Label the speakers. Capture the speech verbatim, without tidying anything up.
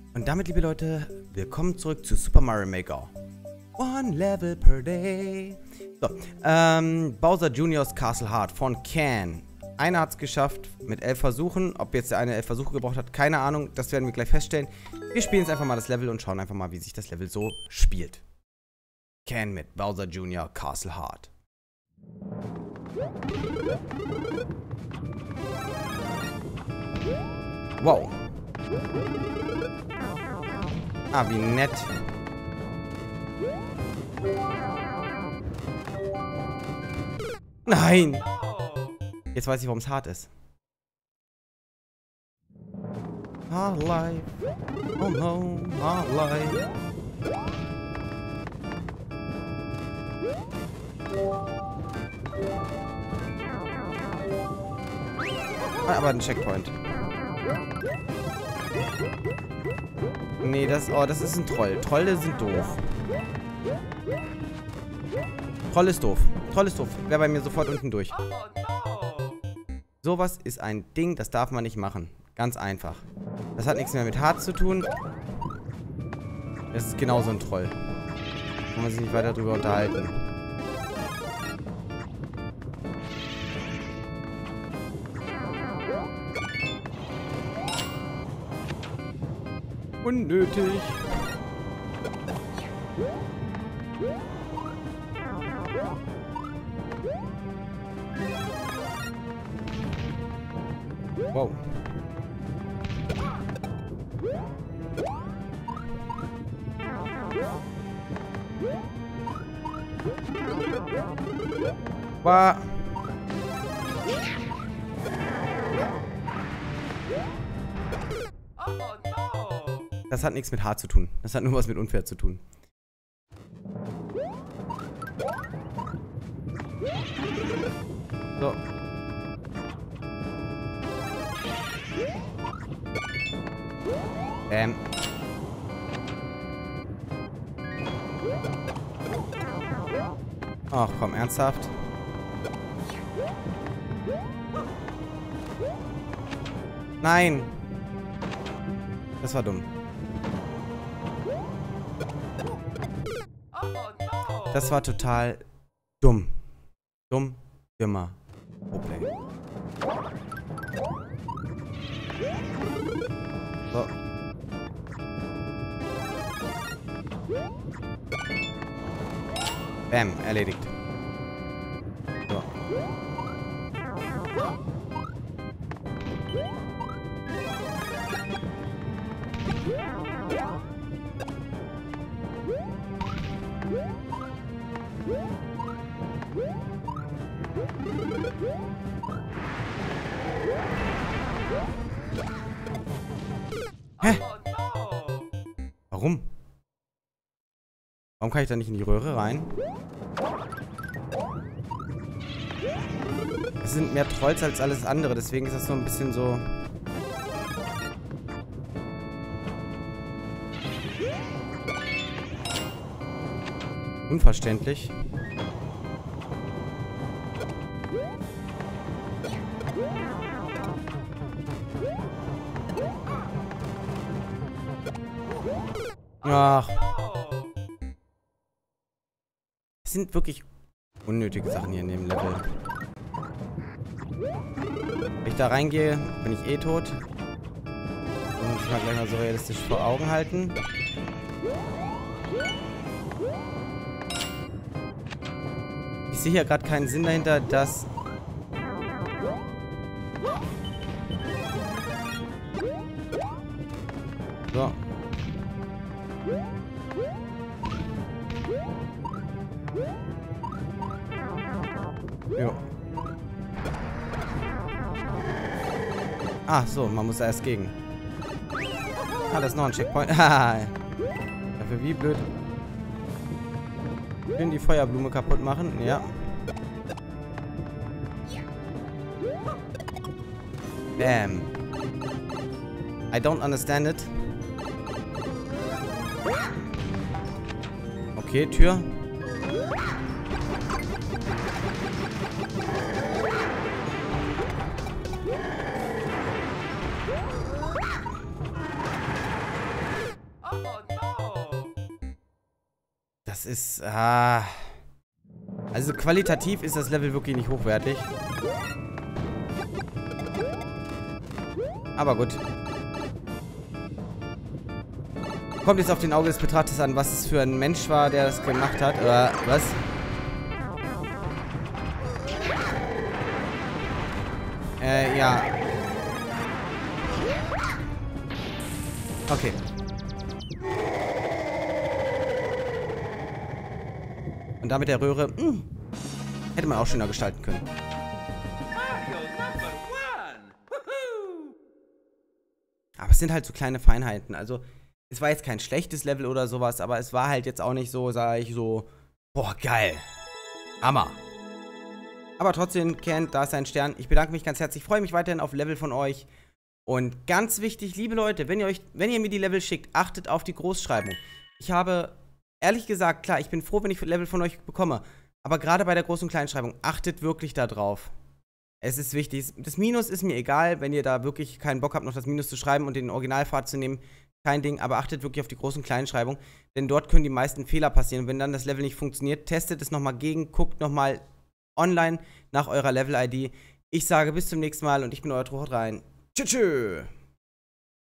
Speaker 1: Und damit, liebe Leute, willkommen zurück zu Super Mario Maker. One level per day. So, ähm, Bowser Juniors Castle Heart von Ken. Einer hat es geschafft mit elf Versuchen. Ob jetzt der eine elf Versuche gebraucht hat, keine Ahnung. Das werden wir gleich feststellen. Wir spielen jetzt einfach mal das Level und schauen einfach mal, wie sich das Level so spielt. Ken mit Bowser Junior Castle Heart. Wow. Ah, wie nett. Nein! Jetzt weiß ich, warum es hart ist. Hard life. Oh no, hard life. Ah, aber ein Checkpoint. Nee, das, oh, das ist ein Troll. Trolle sind doof. Troll ist doof. Troll ist doof. Wäre bei mir sofort unten durch. Sowas ist ein Ding, das darf man nicht machen. Ganz einfach. Das hat nichts mehr mit hart zu tun. Das ist genauso ein Troll. Kann man sich nicht weiter drüber unterhalten. Unnötig. Wow. Wow. Das hat nichts mit hart zu tun. Das hat nur was mit unfair zu tun. So. Ähm. Ach komm, ernsthaft? Nein! Das war dumm. Das war total dumm. Dumm, dummer Problem. So. Bam, erledigt. So. Hä? Warum? Warum kann ich da nicht in die Röhre rein? Es sind mehr Trolls als alles andere, deswegen ist das so ein bisschen so... unverständlich. Ach. Es sind wirklich unnötige Sachen hier in dem Level. Wenn ich da reingehe, bin ich eh tot. Und muss ich mal gleich mal so realistisch vor Augen halten. Ich sehe hier gerade keinen Sinn dahinter, dass... So. Jo. Ah, so, man muss da erst gegen. Ah, das ist noch ein Checkpoint. Dafür wie blöd. Schön die Feuerblume kaputt machen. Ja. Bam. I don't understand it. Okay, Tür. Das ist, ah... Also qualitativ ist das Level wirklich nicht hochwertig. Aber gut. Kommt jetzt auf den Auge des Betrachters an, was es für ein Mensch war, der das gemacht hat. Oder was? Äh, ja. Okay. Und damit der Röhre, mh, hätte man auch schöner gestalten können. Aber es sind halt so kleine Feinheiten. Also, es war jetzt kein schlechtes Level oder sowas, aber es war halt jetzt auch nicht so, sage ich so, boah, geil. Hammer. Aber trotzdem, Ken, da ist ein Stern. Ich bedanke mich ganz herzlich. Ich freue mich weiterhin auf Level von euch. Und ganz wichtig, liebe Leute, wenn ihr euch, wenn ihr mir die Level schickt, achtet auf die Großschreibung. Ich habe, ehrlich gesagt, klar, ich bin froh, wenn ich Level von euch bekomme. Aber gerade bei der Groß- und Kleinschreibung, achtet wirklich da drauf. Es ist wichtig. Das Minus ist mir egal, wenn ihr da wirklich keinen Bock habt, noch das Minus zu schreiben und den Originalpfad zu nehmen. Kein Ding, aber achtet wirklich auf die Groß- und Kleinschreibung. Denn dort können die meisten Fehler passieren. Und wenn dann das Level nicht funktioniert, testet es nochmal gegen, guckt nochmal online nach eurer Level-I D. Ich sage bis zum nächsten Mal und ich bin euer Trochot rein. Tschüss.